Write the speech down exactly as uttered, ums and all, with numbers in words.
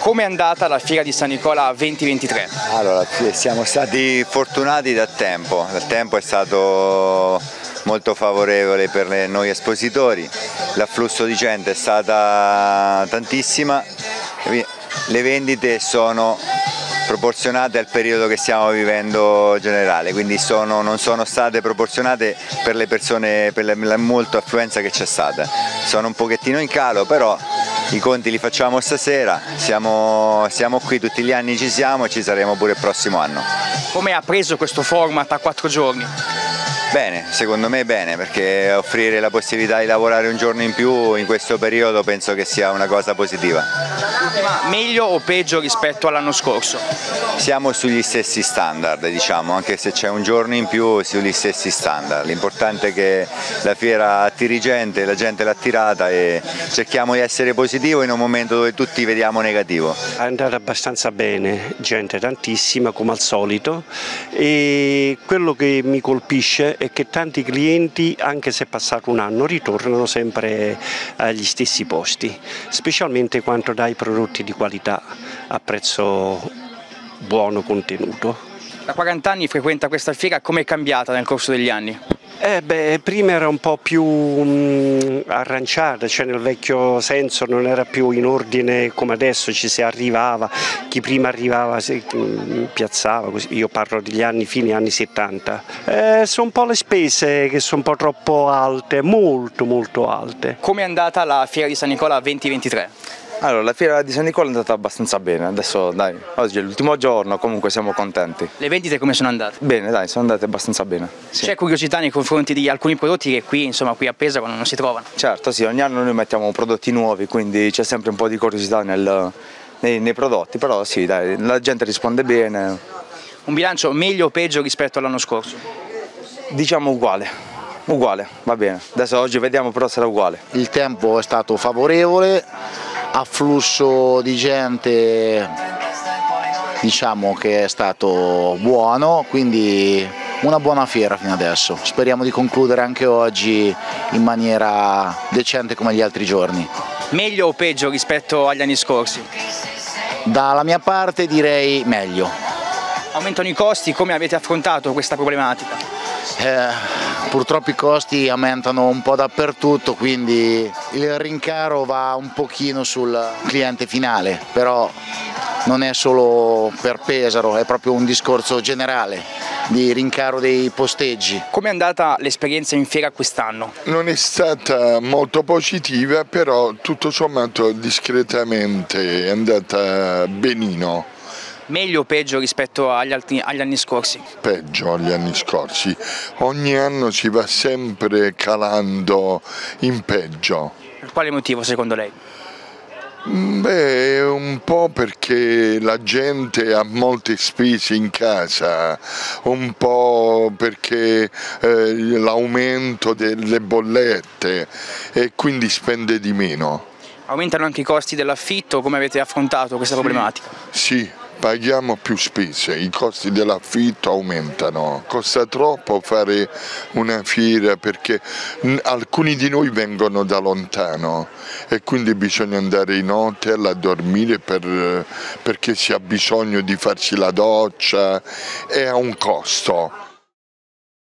Come è andata la fiera di San Nicola duemilaventitré? Allora, siamo stati fortunati da tempo, il tempo è stato molto favorevole per noi espositori, l'afflusso di gente è stata tantissima, le vendite sono proporzionate al periodo che stiamo vivendo generale, quindi sono, non sono state proporzionate per le persone, per la molta affluenza che c'è stata. Sono un pochettino in calo, però i conti li facciamo stasera, siamo, siamo qui, tutti gli anni ci siamo e ci saremo pure il prossimo anno. Come ha preso questo format a quattro giorni? Bene, secondo me bene, perché offrire la possibilità di lavorare un giorno in più in questo periodo penso che sia una cosa positiva. Ma meglio o peggio rispetto all'anno scorso? Siamo sugli stessi standard, diciamo, anche se c'è un giorno in più sugli stessi standard. L'importante è che la fiera attiri gente, la gente l'ha attirata e cerchiamo di essere positivo in un momento dove tutti vediamo negativo. È andata abbastanza bene, gente tantissima come al solito, e quello che mi colpisce è che tanti clienti, anche se è passato un anno, ritornano sempre agli stessi posti, specialmente quanto dai prodotti di qualità a prezzo buono contenuto. Da quaranta anni frequenta questa fiera, come è cambiata nel corso degli anni? Eh beh, prima era un po' più mh, arranciata, cioè nel vecchio senso non era più in ordine come adesso, ci si arrivava, chi prima arrivava si mh, piazzava, così. Io parlo degli anni, fine anni settanta. Eh, sono un po' le spese che sono un po' troppo alte, molto molto alte. Come è andata la fiera di San Nicola duemilaventitré? Allora, la fiera di San Nicola è andata abbastanza bene, adesso dai, oggi è l'ultimo giorno, comunque siamo contenti. Le vendite come sono andate? Bene, dai, sono andate abbastanza bene. Sì. C'è curiosità nei confronti di alcuni prodotti che qui, insomma, qui a Pesaro non si trovano? Certo, sì, ogni anno noi mettiamo prodotti nuovi, quindi c'è sempre un po' di curiosità nel, nei, nei prodotti, però sì, dai, la gente risponde bene. Un bilancio meglio o peggio rispetto all'anno scorso? Diciamo uguale, uguale, va bene. Adesso oggi vediamo, però sarà uguale. Il tempo è stato favorevole, afflusso di gente diciamo che è stato buono, quindi una buona fiera fino adesso. Speriamo di concludere anche oggi in maniera decente come gli altri giorni. Meglio o peggio rispetto agli anni scorsi? Dalla mia parte direi meglio. Aumentano i costi, come avete affrontato questa problematica? Eh, purtroppo i costi aumentano un po' dappertutto, quindi il rincaro va un pochino sul cliente finale, però non è solo per Pesaro, è proprio un discorso generale di rincaro dei posteggi. Come è andata l'esperienza in fiera quest'anno? Non è stata molto positiva, però tutto sommato discretamente è andata benino. Meglio o peggio rispetto agli, altri, agli anni scorsi? Peggio agli anni scorsi, ogni anno si va sempre calando in peggio. Per quale motivo secondo lei? Beh, un po' perché la gente ha molte spese in casa, un po' perché eh, l'aumento delle bollette e quindi spende di meno. Aumentano anche i costi dell'affitto, come avete affrontato questa sì, problematica? Sì. Paghiamo più spese, i costi dell'affitto aumentano, costa troppo fare una fiera perché alcuni di noi vengono da lontano e quindi bisogna andare in hotel a dormire per, perché si ha bisogno di farsi la doccia e ha un costo.